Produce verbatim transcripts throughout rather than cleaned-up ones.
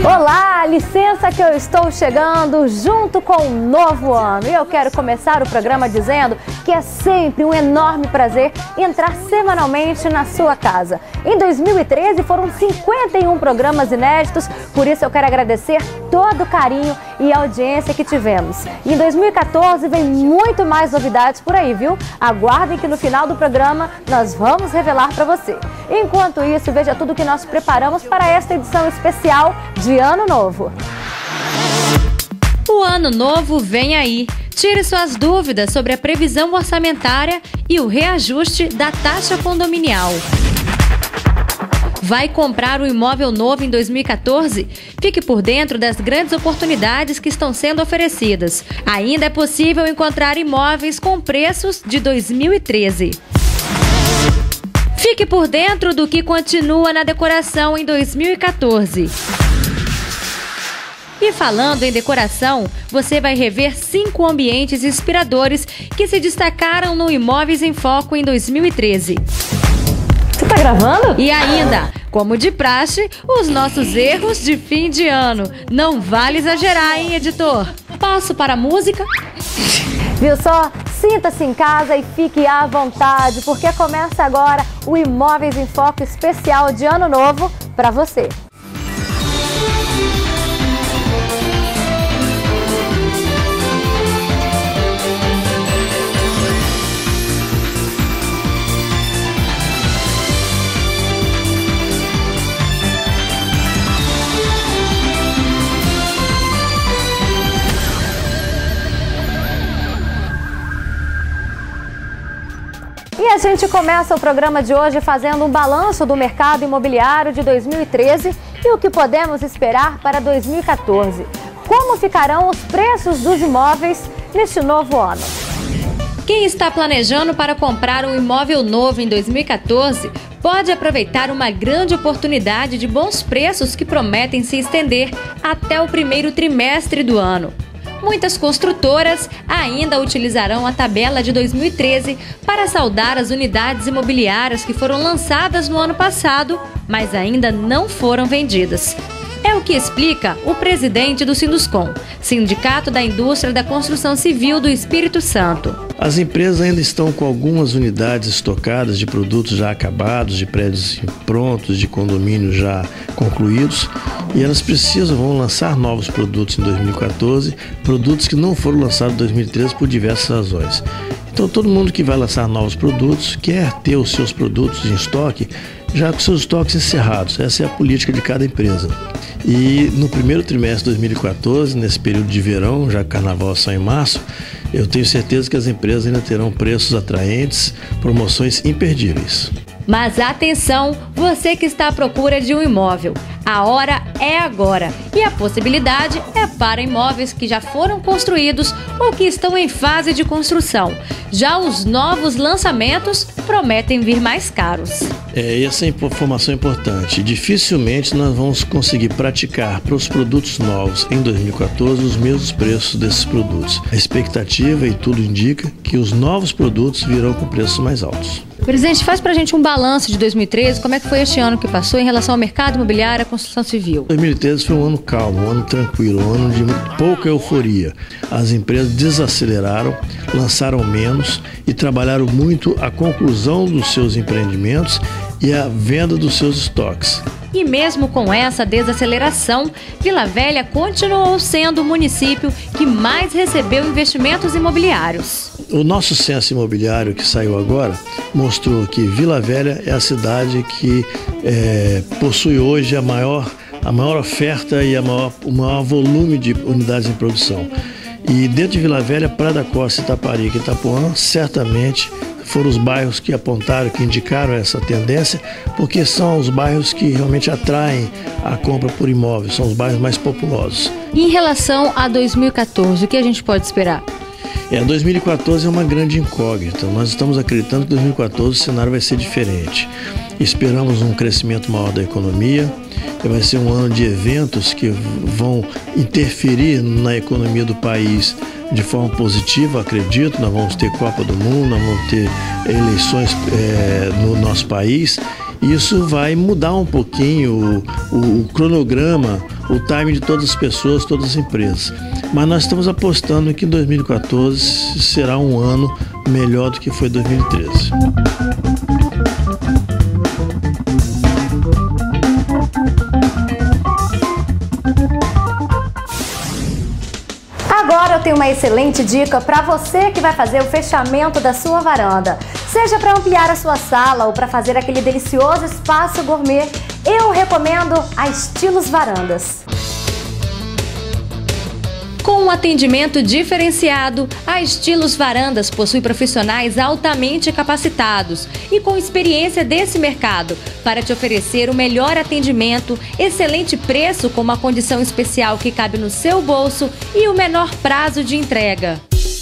Olá, licença que eu estou chegando junto com um novo ano. E eu quero começar o programa dizendo que é sempre um enorme prazer entrar semanalmente na sua casa. Em dois mil e treze foram cinquenta e um programas inéditos, por isso eu quero agradecer todo o carinho e a audiência que tivemos. E em dois mil e quatorze vem muito mais novidades por aí, viu? Aguardem que no final do programa nós vamos revelar para você. Enquanto isso, veja tudo que nós preparamos para esta edição especial de Ano Novo. O Ano Novo vem aí. Tire suas dúvidas sobre a previsão orçamentária e o reajuste da taxa condominial. Vai comprar um imóvel novo em dois mil e quatorze? Fique por dentro das grandes oportunidades que estão sendo oferecidas. Ainda é possível encontrar imóveis com preços de dois mil e treze. Fique por dentro do que continua na decoração em dois mil e quatorze. E falando em decoração, você vai rever cinco ambientes inspiradores que se destacaram no Imóveis em Foco em dois mil e treze. Você tá gravando? E ainda, como de praxe, os nossos erros de fim de ano. Não vale exagerar, hein, editor? Passo para a música. Viu só? Sinta-se em casa e fique à vontade, porque começa agora o Imóveis em Foco especial de Ano Novo para você. E a gente começa o programa de hoje fazendo um balanço do mercado imobiliário de dois mil e treze e o que podemos esperar para dois mil e quatorze. Como ficarão os preços dos imóveis neste novo ano? Quem está planejando para comprar um imóvel novo em dois mil e quatorze pode aproveitar uma grande oportunidade de bons preços que prometem se estender até o primeiro trimestre do ano. Muitas construtoras ainda utilizarão a tabela de dois mil e treze para saldar as unidades imobiliárias que foram lançadas no ano passado, mas ainda não foram vendidas. É o que explica o presidente do Sinduscom, Sindicato da Indústria da Construção Civil do Espírito Santo. As empresas ainda estão com algumas unidades estocadas de produtos já acabados, de prédios prontos, de condomínios já concluídos, e elas precisam, vão lançar novos produtos em dois mil e quatorze, produtos que não foram lançados em dois mil e treze por diversas razões. Então todo mundo que vai lançar novos produtos quer ter os seus produtos em estoque já com seus estoques encerrados. Essa é a política de cada empresa. E no primeiro trimestre de dois mil e quatorze, nesse período de verão, já que o carnaval é só em março, eu tenho certeza que as empresas ainda terão preços atraentes, promoções imperdíveis. Mas atenção, você que está à procura de um imóvel. A hora é agora e a possibilidade é para imóveis que já foram construídos ou que estão em fase de construção. Já os novos lançamentos prometem vir mais caros. É, essa informação é importante. Dificilmente nós vamos conseguir praticar para os produtos novos em dois mil e quatorze os mesmos preços desses produtos. A expectativa, e tudo indica, que os novos produtos virão com preços mais altos. Presidente, faz pra gente um balanço de dois mil e treze, como é que foi este ano que passou em relação ao mercado imobiliário e à construção civil? dois mil e treze foi um ano calmo, um ano tranquilo, um ano de pouca euforia. As empresas desaceleraram, lançaram menos e trabalharam muito a conclusão dos seus empreendimentos e a venda dos seus estoques. E mesmo com essa desaceleração, Vila Velha continuou sendo o município que mais recebeu investimentos imobiliários. O nosso censo imobiliário que saiu agora mostrou que Vila Velha é a cidade que é, possui hoje a maior, a maior oferta e a maior, o maior volume de unidades em produção. E dentro de Vila Velha, Praia da Costa, Itaparica e Itapuã, certamente foram os bairros que apontaram, que indicaram essa tendência, porque são os bairros que realmente atraem a compra por imóveis, são os bairros mais populosos. E em relação a dois mil e quatorze, o que a gente pode esperar? É, dois mil e quatorze é uma grande incógnita. Nós estamos acreditando que dois mil e quatorze o cenário vai ser diferente. Esperamos um crescimento maior da economia. Vai ser um ano de eventos que vão interferir na economia do país de forma positiva, acredito. Nós vamos ter Copa do Mundo, nós vamos ter eleições é, no nosso país. Isso vai mudar um pouquinho o, o, o cronograma, o time de todas as pessoas, todas as empresas. Mas nós estamos apostando que em dois mil e quatorze será um ano melhor do que foi dois mil e treze. Agora eu tenho uma excelente dica para você que vai fazer o fechamento da sua varanda. Seja para ampliar a sua sala ou para fazer aquele delicioso espaço gourmet, eu recomendo a Estilos Varandas. Com um atendimento diferenciado, a Estilos Varandas possui profissionais altamente capacitados e com experiência desse mercado para te oferecer o melhor atendimento, excelente preço com uma condição especial que cabe no seu bolso e o menor prazo de entrega.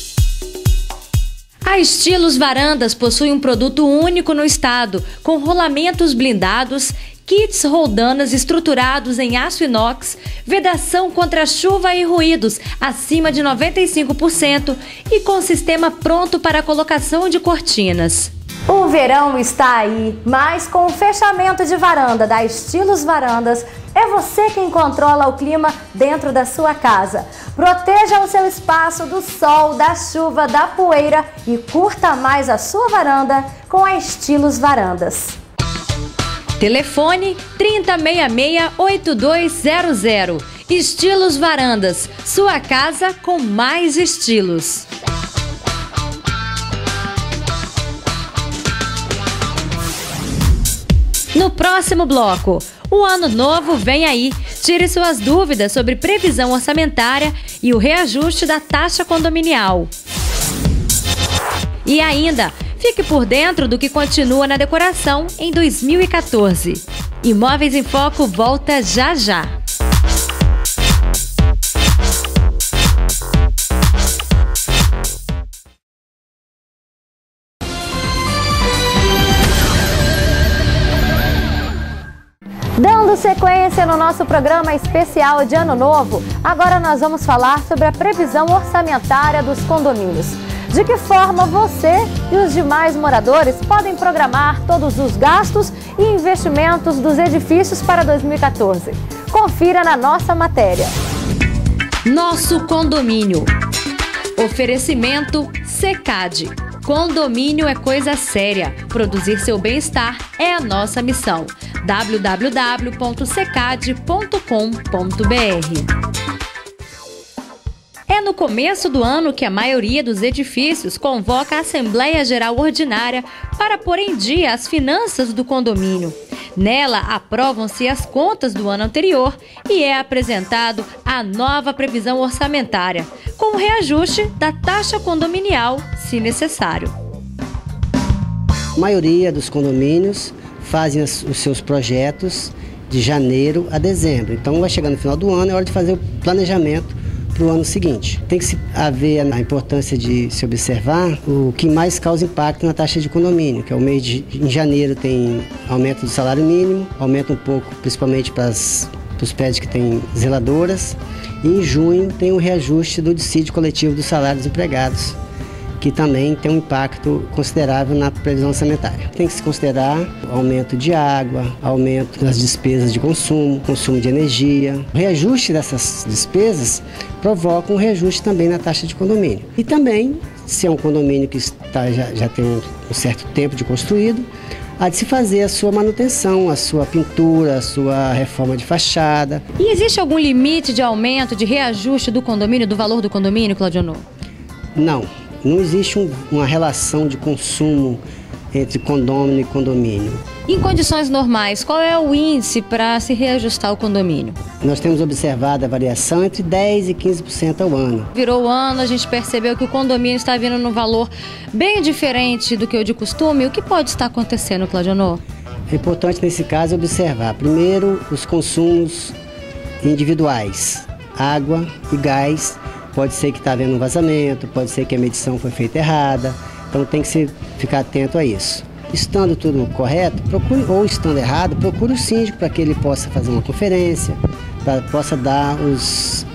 A Estilos Varandas possui um produto único no estado, com rolamentos blindados, kits roldanas estruturados em aço inox, vedação contra chuva e ruídos acima de noventa e cinco por cento e com sistema pronto para a colocação de cortinas. O verão está aí, mas com o fechamento de varanda da Estilos Varandas, é você quem controla o clima dentro da sua casa. Proteja o seu espaço do sol, da chuva, da poeira e curta mais a sua varanda com a Estilos Varandas. Telefone trinta, sessenta e seis, oitenta e dois zero zero. Estilos Varandas, sua casa com mais estilos. No próximo bloco, o ano novo vem aí. Tire suas dúvidas sobre previsão orçamentária e o reajuste da taxa condominial. E ainda, fique por dentro do que continua na decoração em dois mil e quatorze. Imóveis em Foco volta já já. Dando sequência no nosso programa especial de Ano Novo, agora nós vamos falar sobre a previsão orçamentária dos condomínios. De que forma você e os demais moradores podem programar todos os gastos e investimentos dos edifícios para dois mil e quatorze? Confira na nossa matéria. Nosso condomínio. Oferecimento Secad. Condomínio é coisa séria. Produzir seu bem-estar é a nossa missão. w w w ponto secad ponto com ponto b r. É no começo do ano que a maioria dos edifícios convoca a Assembleia Geral Ordinária para pôr em dia as finanças do condomínio. Nela, aprovam-se as contas do ano anterior e é apresentado a nova previsão orçamentária, com o reajuste da taxa condominial, se necessário. A maioria dos condomínios fazem os seus projetos de janeiro a dezembro. Então, vai chegando no final do ano, é hora de fazer o planejamento para o ano seguinte. Tem que se haver a importância de se observar o que mais causa impacto na taxa de condomínio, que é o mês de em janeiro tem aumento do salário mínimo, aumenta um pouco principalmente para, as, para os prédios que têm zeladoras, e em junho tem o reajuste do dissídio coletivo dos salários dos empregados, que também tem um impacto considerável na previsão orçamentária. Tem que se considerar aumento de água, aumento das despesas de consumo, consumo de energia. O reajuste dessas despesas provoca um reajuste também na taxa de condomínio. E também, se é um condomínio que está, já, já tem um, um certo tempo de construído, há de se fazer a sua manutenção, a sua pintura, a sua reforma de fachada. E existe algum limite de aumento, de reajuste do condomínio, do valor do condomínio, Claudionor? Não. Não existe um, uma relação de consumo entre condômino e condomínio. Em condições normais, qual é o índice para se reajustar o condomínio? Nós temos observado a variação entre dez por cento e quinze por cento ao ano. Virou o ano, a gente percebeu que o condomínio está vindo num valor bem diferente do que o de costume. O que pode estar acontecendo, Claudionor? É importante nesse caso observar, primeiro, os consumos individuais, água e gás. Pode ser que está havendo um vazamento, pode ser que a medição foi feita errada, então tem que se ficar atento a isso. Estando tudo correto, procure, ou estando errado, procure o síndico para que ele possa fazer uma conferência, para possa dar os,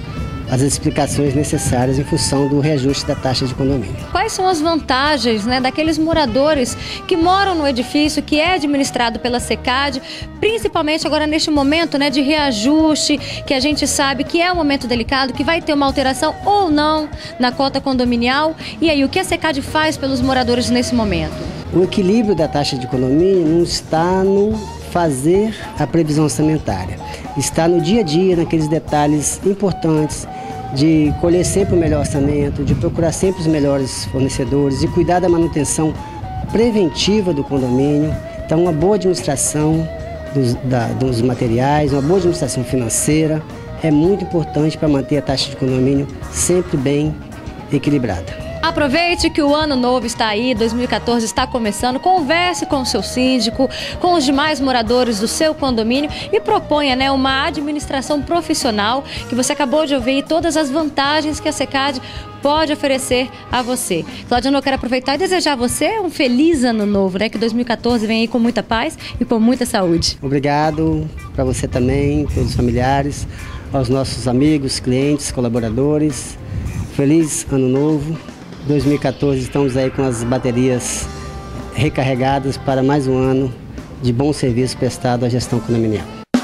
as explicações necessárias em função do reajuste da taxa de condomínio. Quais são as vantagens, né, daqueles moradores que moram no edifício que é administrado pela SECAD, principalmente agora neste momento, né, de reajuste, que a gente sabe que é um momento delicado, que vai ter uma alteração ou não na cota condominial? E aí, o que a SECAD faz pelos moradores nesse momento? O equilíbrio da taxa de condomínio não está no fazer a previsão orçamentária, está no dia a dia, naqueles detalhes importantes de colher sempre o melhor orçamento, de procurar sempre os melhores fornecedores, de cuidar da manutenção preventiva do condomínio. Então, uma boa administração dos, da, dos materiais, uma boa administração financeira é muito importante para manter a taxa de condomínio sempre bem equilibrada. Aproveite que o ano novo está aí, dois mil e quatorze está começando, converse com o seu síndico, com os demais moradores do seu condomínio e proponha, né, uma administração profissional, que você acabou de ouvir todas as vantagens que a SECAD pode oferecer a você. Claudiano, eu quero aproveitar e desejar a você um feliz ano novo, né, que dois mil e quatorze venha aí com muita paz e com muita saúde. Obrigado para você também, todos os familiares, aos nossos amigos, clientes, colaboradores. Feliz ano novo. dois mil e quatorze estamos aí com as baterias recarregadas para mais um ano de bom serviço prestado à gestão condominial.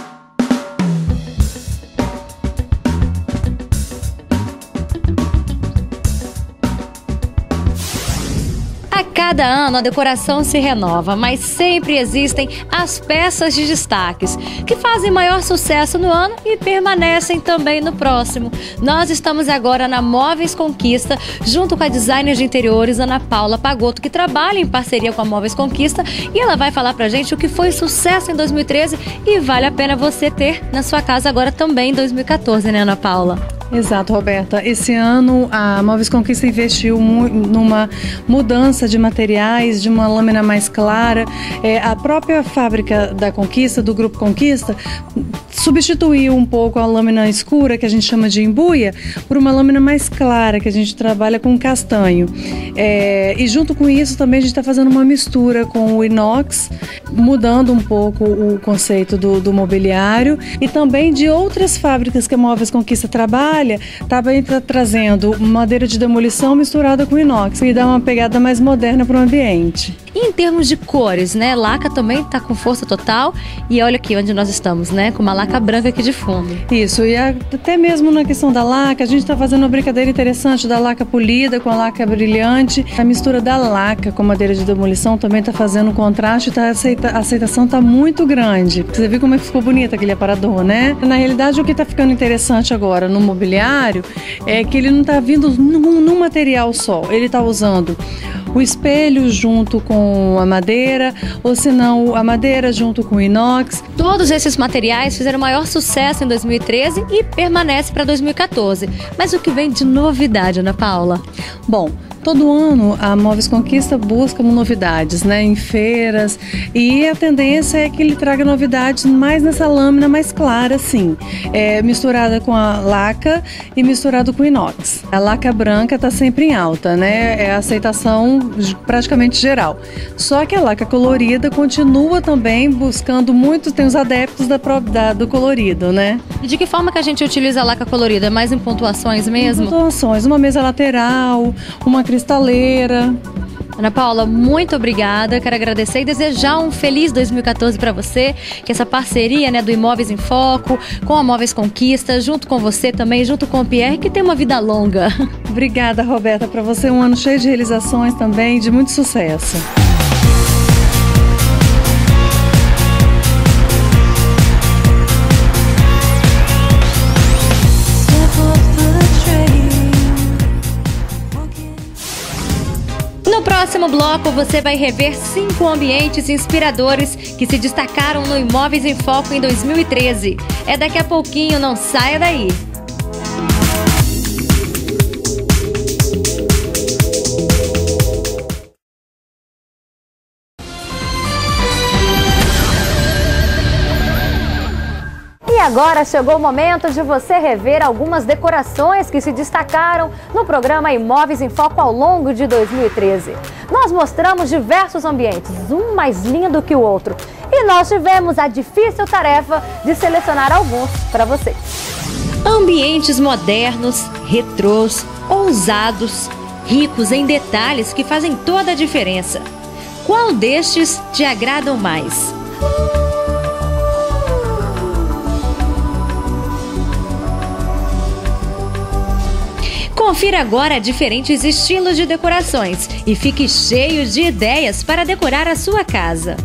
Cada ano a decoração se renova, mas sempre existem as peças de destaques, que fazem maior sucesso no ano e permanecem também no próximo. Nós estamos agora na Móveis Conquista, junto com a designer de interiores Ana Paula Pagotto, que trabalha em parceria com a Móveis Conquista, e ela vai falar pra gente o que foi sucesso em dois mil e treze e vale a pena você ter na sua casa agora também em dois mil e quatorze, né, Ana Paula? Exato, Roberta. Esse ano a Móveis Conquista investiu numa mudança de materiais, de uma lâmina mais clara. É, a própria fábrica da Conquista, do Grupo Conquista, substituiu um pouco a lâmina escura, que a gente chama de embuia, por uma lâmina mais clara, que a gente trabalha com castanho. É, e junto com isso também a gente está fazendo uma mistura com o inox, mudando um pouco o conceito do, do mobiliário, e também de outras fábricas que a Móveis Conquista trabalha, também está trazendo madeira de demolição misturada com inox e dá uma pegada mais moderna para o ambiente. E em termos de cores, né? Laca também está com força total. E olha aqui onde nós estamos, né? Com uma laca branca aqui de fundo. Isso, e até mesmo na questão da laca, a gente está fazendo uma brincadeira interessante da laca polida com a laca brilhante. A mistura da laca com madeira de demolição também está fazendo um contraste, tá, aceita, a aceitação está muito grande. Você viu como é que ficou bonito aquele aparador, né? Na realidade, o que está ficando interessante agora no mobiliário é que ele não está vindo num, num material só. Ele está usando o espelho junto com a madeira, ou se não, a madeira junto com o inox. Todos esses materiais fizeram maior sucesso em dois mil e treze e permanece para dois mil e quatorze. Mas o que vem de novidade, Ana Paula? Bom, todo ano a Móveis Conquista busca novidades, né, em feiras, e a tendência é que ele traga novidades mais nessa lâmina mais clara, assim, é, misturada com a laca e misturado com inox. A laca branca está sempre em alta, né, é a aceitação praticamente geral. Só que a laca colorida continua também buscando muito, tem os adeptos da, da, do colorido, né. E de que forma que a gente utiliza a laca colorida? Mais em pontuações mesmo? Em pontuações, uma mesa lateral, uma cristaleira. Ana Paula, muito obrigada. Quero agradecer e desejar um feliz dois mil e quatorze para você, que essa parceria, né, do Imóveis em Foco com a Móveis Conquista, junto com você também, junto com o Pierre, que tem uma vida longa. Obrigada, Roberta, para você um ano cheio de realizações também, de muito sucesso. No próximo bloco, você vai rever cinco ambientes inspiradores que se destacaram no Imóveis em Foco em dois mil e treze. É daqui a pouquinho, não saia daí! E agora chegou o momento de você rever algumas decorações que se destacaram no programa Imóveis em Foco ao longo de dois mil e treze. Nós mostramos diversos ambientes, um mais lindo que o outro. E nós tivemos a difícil tarefa de selecionar alguns para vocês. Ambientes modernos, retrôs, ousados, ricos em detalhes que fazem toda a diferença. Qual destes te agradam mais? Confira agora diferentes estilos de decorações e fique cheio de ideias para decorar a sua casa.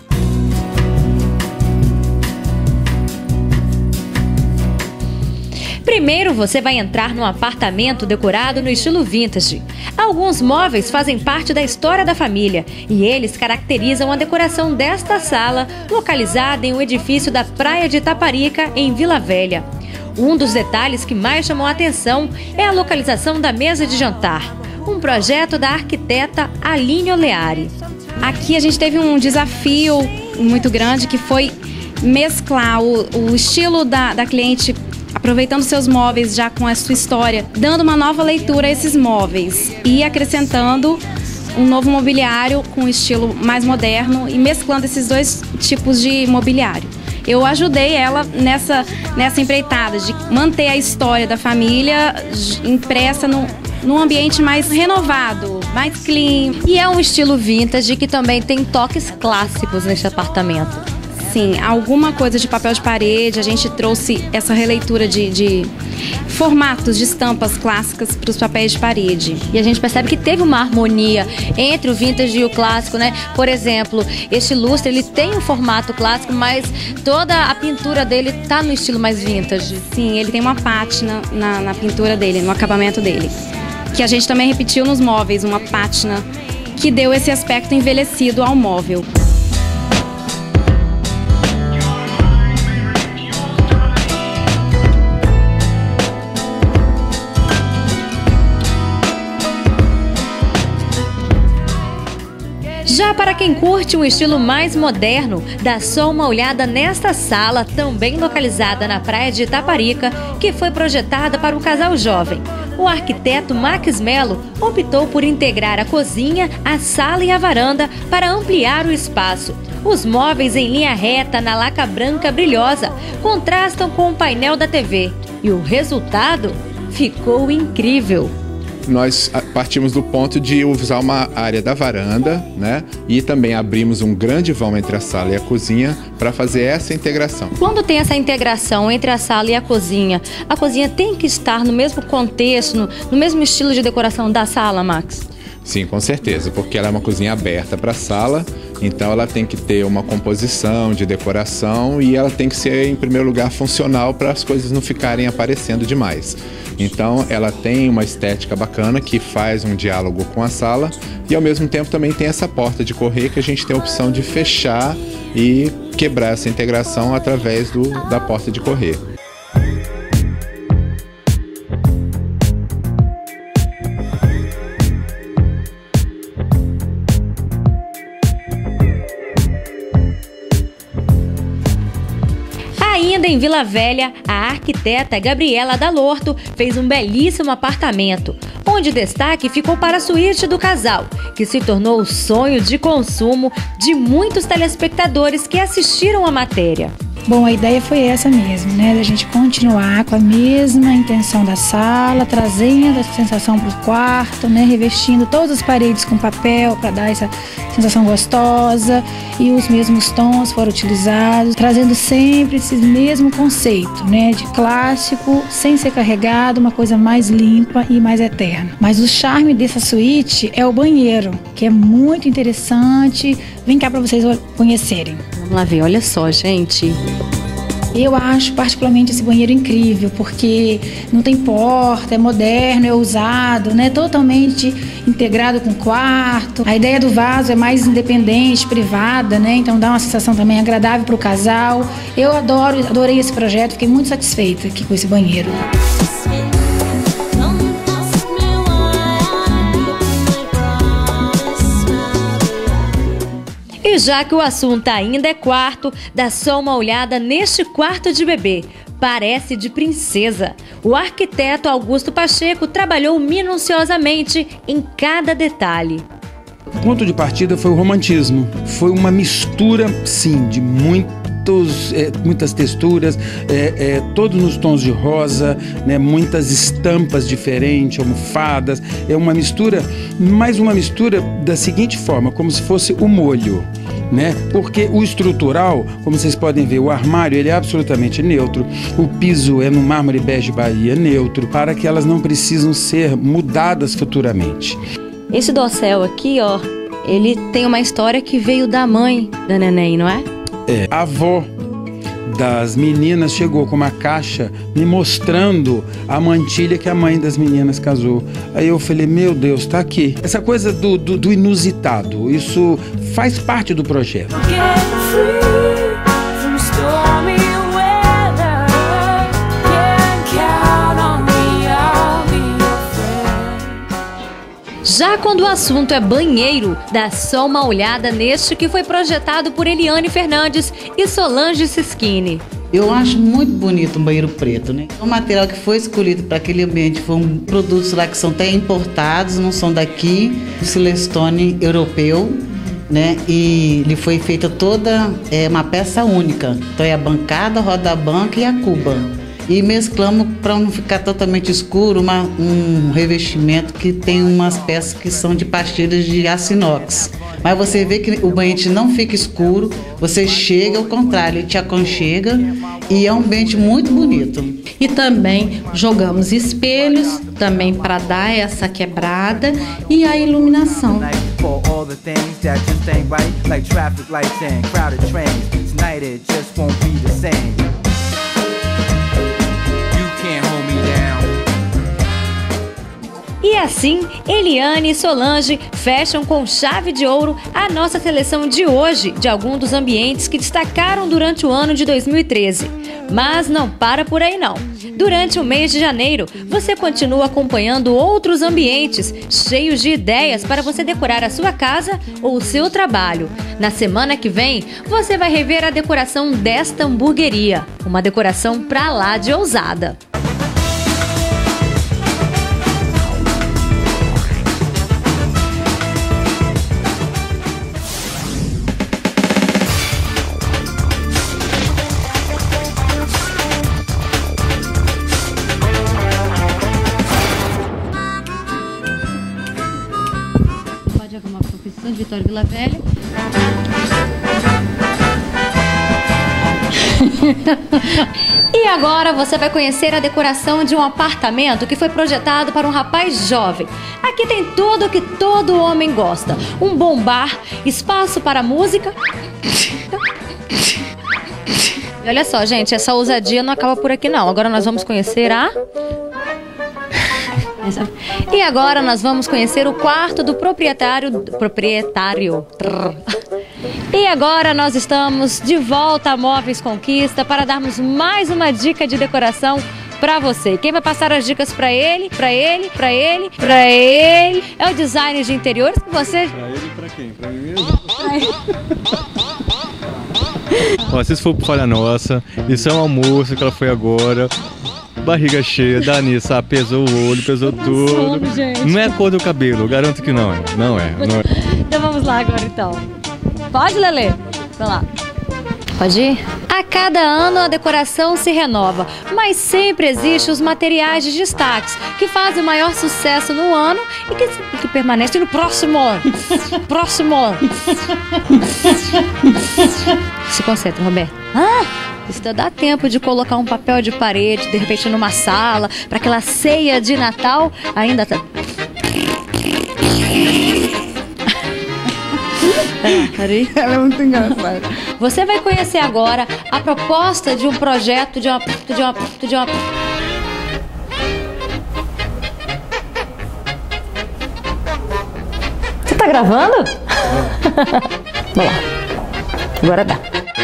Primeiro você vai entrar num apartamento decorado no estilo vintage. Alguns móveis fazem parte da história da família e eles caracterizam a decoração desta sala, localizada em um edifício da Praia de Itaparica, em Vila Velha. Um dos detalhes que mais chamou a atenção é a localização da mesa de jantar, um projeto da arquiteta Aline Oleari. Aqui a gente teve um desafio muito grande que foi mesclar o, o estilo da, da cliente, aproveitando seus móveis já com a sua história, dando uma nova leitura a esses móveis e acrescentando um novo mobiliário com um estilo mais moderno e mesclando esses dois tipos de mobiliário. Eu ajudei ela nessa, nessa empreitada de manter a história da família impressa no, num ambiente mais renovado, mais clean. E é um estilo vintage que também tem toques clássicos neste apartamento. Sim, alguma coisa de papel de parede, a gente trouxe essa releitura de, de formatos de estampas clássicas para os papéis de parede. E a gente percebe que teve uma harmonia entre o vintage e o clássico, né? Por exemplo, este lustre, ele tem um formato clássico, mas toda a pintura dele tá no estilo mais vintage. Sim, ele tem uma pátina na, na pintura dele, no acabamento dele. Que a gente também repetiu nos móveis, uma pátina que deu esse aspecto envelhecido ao móvel. Já para quem curte um estilo mais moderno, dá só uma olhada nesta sala, também localizada na Praia de Itaparica, que foi projetada para um casal jovem. O arquiteto Max Mello optou por integrar a cozinha, a sala e a varanda para ampliar o espaço. Os móveis em linha reta na laca branca brilhosa contrastam com o painel da T V. E o resultado ficou incrível. Nós partimos do ponto de usar uma área da varanda, né? E também abrimos um grande vão entre a sala e a cozinha para fazer essa integração. Quando tem essa integração entre a sala e a cozinha, a cozinha tem que estar no mesmo contexto, no, no mesmo estilo de decoração da sala, Max? Sim, com certeza, porque ela é uma cozinha aberta para a sala, então ela tem que ter uma composição de decoração e ela tem que ser, em primeiro lugar, funcional para as coisas não ficarem aparecendo demais. Então ela tem uma estética bacana que faz um diálogo com a sala e ao mesmo tempo também tem essa porta de correr que a gente tem a opção de fechar e quebrar essa integração através do, da porta de correr. Ainda em Vila Velha, a arquiteta Gabriela Dalorto fez um belíssimo apartamento, onde destaque ficou para a suíte do casal, que se tornou o sonho de consumo de muitos telespectadores que assistiram à matéria. Bom, a ideia foi essa mesmo, né? Da gente continuar com a mesma intenção da sala, trazendo essa sensação para o quarto, né? Revestindo todas as paredes com papel para dar essa sensação gostosa, e os mesmos tons foram utilizados, trazendo sempre esse mesmo conceito, né? De clássico, sem ser carregado, uma coisa mais limpa e mais eterna. Mas o charme dessa suíte é o banheiro, que é muito interessante. Vem cá para vocês conhecerem. Vamos lá ver, olha só, gente. Eu acho particularmente esse banheiro incrível, porque não tem porta, é moderno, é ousado, né? Totalmente integrado com o quarto. A ideia do vaso é mais independente, privada, né? Então dá uma sensação também agradável para o casal. Eu adoro, adorei esse projeto, fiquei muito satisfeita aqui com esse banheiro. E E já que o assunto ainda é quarto, dá só uma olhada neste quarto de bebê. Parece de princesa. O arquiteto Augusto Pacheco trabalhou minuciosamente em cada detalhe. O ponto de partida foi o romantismo. Foi uma mistura, sim, de muitos, é, muitas texturas, é, é, todos nos tons de rosa, né, muitas estampas diferentes, almofadas. É uma mistura, mais uma mistura da seguinte forma, como se fosse o molho. Né? Porque o estrutural, como vocês podem ver, o armário ele é absolutamente neutro, o piso é no mármore bege Bahia neutro, para que elas não precisam ser mudadas futuramente. Esse dossel aqui, ó, ele tem uma história que veio da mãe da neném, não é? É, a avó das meninas chegou com uma caixa me mostrando a mantilha que a mãe das meninas casou. Aí eu falei, meu Deus, tá aqui. Essa coisa do, do, do inusitado, isso faz parte do projeto. Já quando o assunto é banheiro, dá só uma olhada neste que foi projetado por Eliane Fernandes e Solange Sischini. Eu acho muito bonito um banheiro preto, né? O material que foi escolhido para aquele ambiente foram produtos lá que são até importados, não são daqui, o Silestone europeu, né? E lhe foi feita toda é, uma peça única. Então é a bancada, a roda-banca e a cuba. E mesclamos para não ficar totalmente escuro, uma, um revestimento que tem umas peças que são de pastilhas de aço inox. Mas você vê que o ambiente não fica escuro, você chega ao contrário, ele te aconchega e é um ambiente muito bonito. E também jogamos espelhos, também para dar essa quebrada e a iluminação. E assim, Eliane e Solange fecham com chave de ouro a nossa seleção de hoje de alguns dos ambientes que destacaram durante o ano de dois mil e treze. Mas não para por aí não. Durante o mês de janeiro, você continua acompanhando outros ambientes cheios de ideias para você decorar a sua casa ou o seu trabalho. Na semana que vem, você vai rever a decoração desta hamburgueria, uma decoração pra lá de ousada. Vitória Vila Velha. E agora você vai conhecer a decoração de um apartamento que foi projetado para um rapaz jovem. Aqui tem tudo o que todo homem gosta. Um bom bar, espaço para música. E olha só, gente, essa ousadia não acaba por aqui não. Agora nós vamos conhecer a... E agora nós vamos conhecer o quarto do proprietário... Proprietário... E agora nós estamos de volta a Móveis Conquista para darmos mais uma dica de decoração para você. Quem vai passar as dicas para ele, para ele, para ele, para ele é o designer de interiores que você... Para ele e para quem? Para mim mesmo? Ó, se isso for falha nossa, isso é um almoço que ela foi agora... Barriga cheia, Danissa, pesou o olho, pesou tudo. Não é a cor do cabelo, garanto que não é. Não é. Não é. Então vamos lá agora então. Pode, Lelê? Vai lá. Pode ir? A cada ano a decoração se renova, mas sempre existem os materiais de destaques que fazem o maior sucesso no ano e que, e que permanecem no próximo ano. Próximo ano. Se concentra, Roberto. Ah! Isso dá tempo de colocar um papel de parede, de repente numa sala, para aquela ceia de Natal, ainda tá... Ela é muito engraçada. Você vai conhecer agora a proposta de um projeto, de uma... De uma, de uma... Você tá gravando? Vamos lá. Agora dá.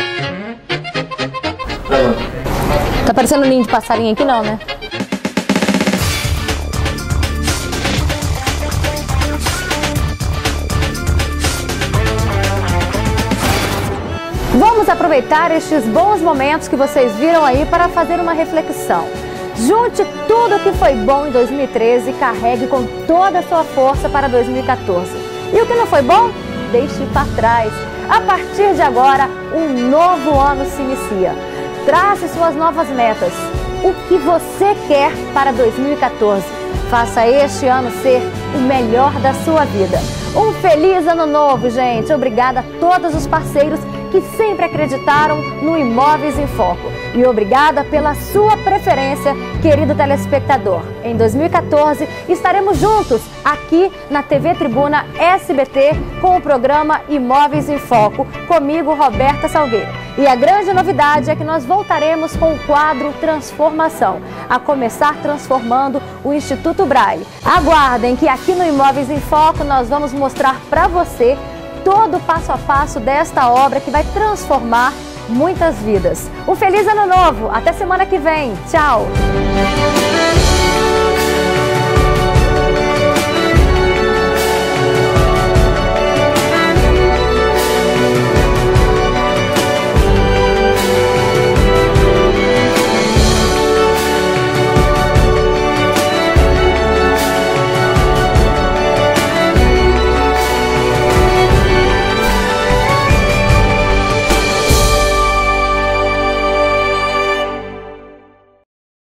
Tá parecendo um ninho de passarinho aqui não, né? Vamos aproveitar estes bons momentos que vocês viram aí para fazer uma reflexão. Junte tudo o que foi bom em dois mil e treze e carregue com toda a sua força para dois mil e quatorze. E o que não foi bom? Deixe para trás. A partir de agora, um novo ano se inicia. Trace suas novas metas. O que você quer para dois mil e quatorze? Faça este ano ser o melhor da sua vida. Um feliz ano novo, gente! Obrigada a todos os parceiros que sempre acreditaram no Imóveis em Foco. E obrigada pela sua preferência, querido telespectador. Em dois mil e quatorze, estaremos juntos aqui na T V Tribuna S B T com o programa Imóveis em Foco, comigo, Roberta Salgueiro. E a grande novidade é que nós voltaremos com o quadro Transformação, a começar transformando o Instituto Braille. Aguardem que aqui no Imóveis em Foco nós vamos mostrar para você todo o passo a passo desta obra que vai transformar muitas vidas. Um feliz ano novo! Até semana que vem! Tchau!